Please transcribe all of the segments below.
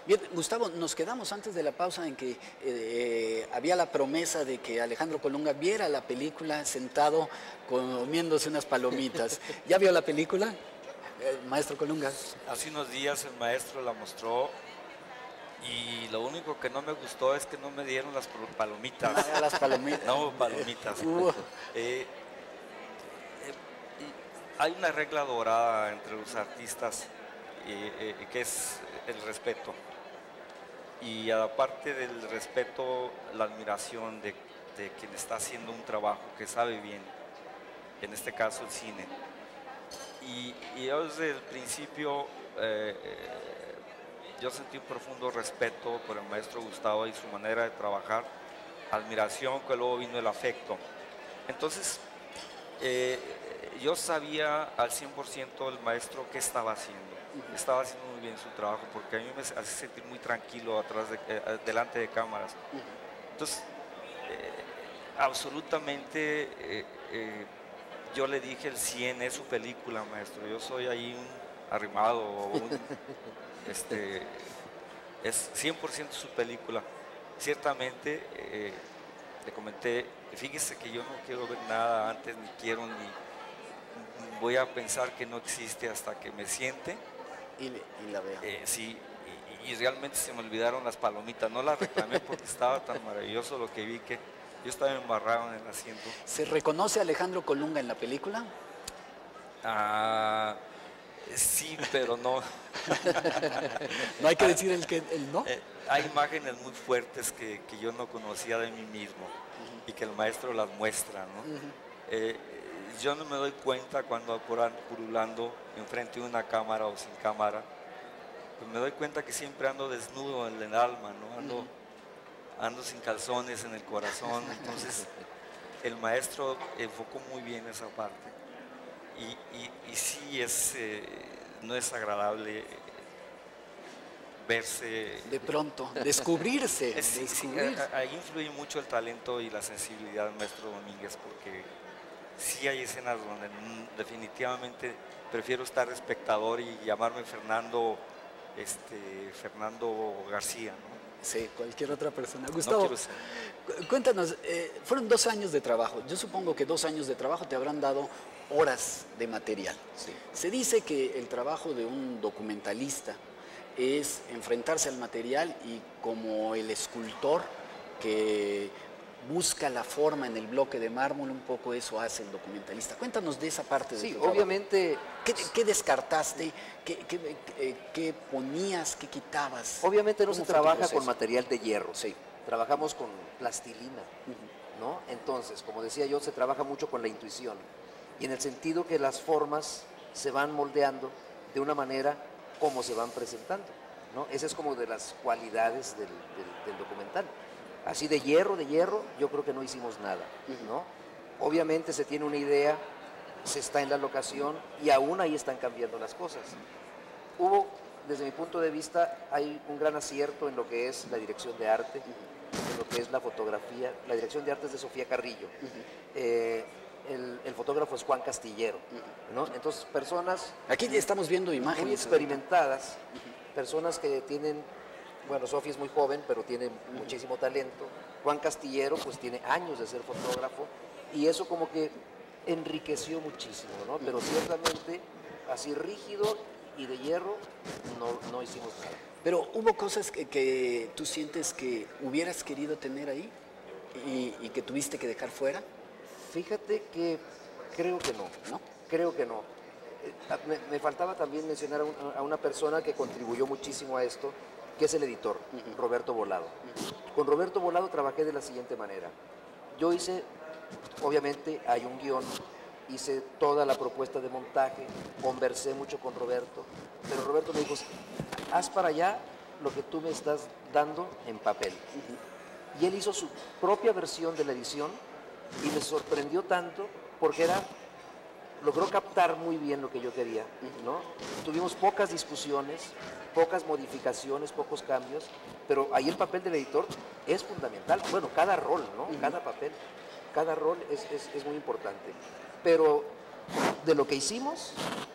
Bien, Gustavo, nos quedamos antes de la pausa en que había la promesa de que Alejandro Colunga viera la película sentado comiéndose unas palomitas. ¿Ya vio la película, maestro Colunga? Hace unos días el maestro la mostró y lo único que no me gustó es que no me dieron las palomitas. No, las palomitas. No hubo palomitas. Eh, Hay una regla dorada entre los artistas que es el respeto. Y aparte del respeto, la admiración de quien está haciendo un trabajo que sabe bien, en este caso el cine. Y yo desde el principio yo sentí un profundo respeto por el maestro Gustavo y su manera de trabajar, admiración, que luego vino el afecto. Entonces, yo sabía al 100% el maestro qué estaba haciendo. Estaba haciendo muy bien su trabajo porque a mí me hace sentir muy tranquilo delante de cámaras. Entonces, absolutamente yo le dije el 100 es su película, maestro. Yo soy ahí un arrimado, es 100% su película. Ciertamente, le comenté, fíjese que yo no quiero ver nada antes, ni quiero, ni voy a pensar que no existe hasta que me siente. Y la veo. Sí, y realmente se me olvidaron las palomitas. No las reclamé porque estaba tan maravilloso lo que vi que yo estaba embarrado en el asiento. ¿Se reconoce a Alejandro Colunga en la película? Sí, pero no. No hay que decir el no. Hay imágenes muy fuertes que yo no conocía de mí mismo y que el maestro las muestra, ¿no? Yo no me doy cuenta cuando purulando enfrente de una cámara o sin cámara, pues me doy cuenta que siempre ando desnudo en el alma, ¿no? Ando sin calzones en el corazón. Entonces el maestro enfocó muy bien esa parte y sí no es agradable verse de pronto, descubrirse. Ahí influye mucho el talento y la sensibilidad del maestro Domínguez, porque sí hay escenas donde definitivamente prefiero estar de espectador y llamarme Fernando García, ¿no? Sí, cualquier otra persona. Gustavo, cuéntanos, fueron 2 años de trabajo. Yo supongo que 2 años de trabajo te habrán dado horas de material. Sí. Se dice que el trabajo de un documentalista es enfrentarse al material y como el escultor que busca la forma en el bloque de mármol, un poco eso hace el documentalista. Cuéntanos de esa parte de tu trabajo. Obviamente. ¿Qué descartaste? ¿Qué ponías? ¿Qué quitabas? Obviamente no se trabaja con material de hierro. Sí. Trabajamos con plastilina, ¿no? Entonces, como decía yo, se trabaja mucho con la intuición y en el sentido que las formas se van moldeando de una manera como se van presentando, ¿no? Esa es como de las cualidades del documental. Así de hierro, yo creo que no hicimos nada, ¿no? Obviamente se tiene una idea, se está en la locación y aún ahí están cambiando las cosas. Hubo, desde mi punto de vista, hay un gran acierto en lo que es la dirección de arte, en lo que es la fotografía. La dirección de arte es de Sofía Carrillo. El fotógrafo es Juan Castillero, ¿no? Entonces, personas... Aquí estamos viendo imágenes. Muy experimentadas, personas que tienen... Bueno, Sofía es muy joven, pero tiene muchísimo talento. Juan Castillero, pues tiene años de ser fotógrafo y eso como que enriqueció muchísimo, ¿no? Pero ciertamente, así rígido y de hierro, no hicimos nada. Pero hubo cosas que tú sientes que hubieras querido tener ahí y que tuviste que dejar fuera. Fíjate que creo que no, ¿no? Creo que no. Me faltaba también mencionar a una persona que contribuyó muchísimo a esto, que es el editor, Roberto Volado. Con Roberto Volado trabajé de la siguiente manera. Yo hice, obviamente hay un guión, hice toda la propuesta de montaje, conversé mucho con Roberto, pero Roberto me dijo, haz para allá lo que tú me estás dando en papel. Y él hizo su propia versión de la edición y me sorprendió tanto porque logró captar muy bien lo que yo quería, ¿no? Tuvimos pocas discusiones, pocas modificaciones, pocos cambios, pero ahí el papel del editor es fundamental. Bueno, cada rol, ¿no? Cada papel, cada rol es muy importante. Pero de lo que hicimos,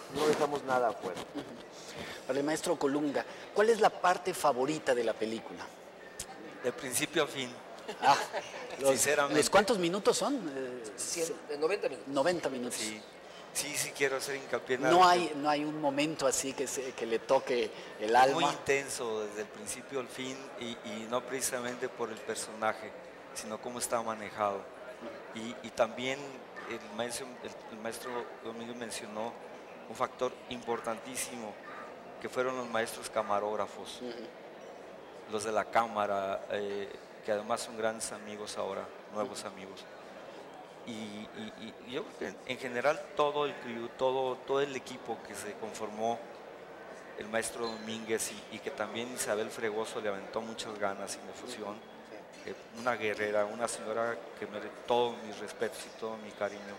no dejamos nada afuera. Para el maestro Colunga, ¿cuál es la parte favorita de la película? De principio a fin. Ah, Sinceramente. ¿los cuántos minutos son? 90 minutos. 90 minutos. Sí quiero hacer hincapié en No algo. hay un momento así que le toque el Es alma. muy intenso desde el principio al fin y no precisamente por el personaje, sino cómo está manejado. Y también el maestro Domínguez mencionó un factor importantísimo, que fueron los maestros camarógrafos, los de la cámara, que además son grandes amigos ahora, nuevos amigos. Y yo creo que en general todo el crew, todo el equipo que se conformó, el maestro Domínguez y que también Isabel Fregoso le aventó muchas ganas y difusión, una guerrera, una señora que merece todos mis respetos y todo mi cariño.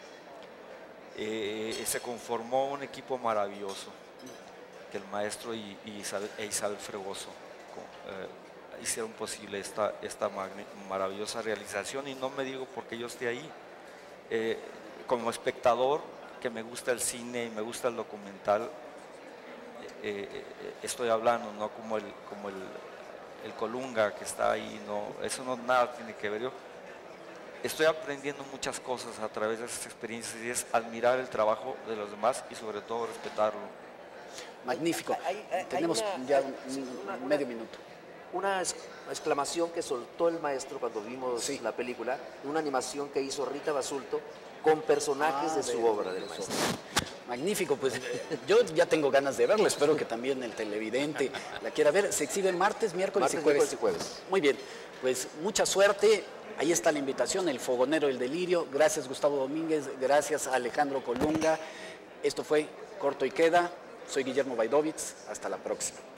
Se conformó un equipo maravilloso, que el maestro y Isabel Fregoso hicieron posible esta maravillosa realización, y no me digo porque yo esté ahí. Como espectador, que me gusta el cine y me gusta el documental, estoy hablando, no como el Colunga que está ahí, no, eso no nada tiene que ver. Yo estoy aprendiendo muchas cosas a través de esas experiencias, y es admirar el trabajo de los demás y sobre todo respetarlo. Magnífico. Tenemos ya medio minuto. Una exclamación que soltó el maestro cuando vimos la película, una animación que hizo Rita Basulto con personajes de su obra del maestro. Magnífico, pues yo ya tengo ganas de verlo, espero que también el televidente la quiera ver. Se exhibe martes, miércoles y jueves. Muy bien, pues mucha suerte. Ahí está la invitación, El Fogonero del Delirio. Gracias Gustavo Domínguez, gracias a Alejandro Colunga. Esto fue Corto y Queda. Soy Guillermo Baidovitz. Hasta la próxima.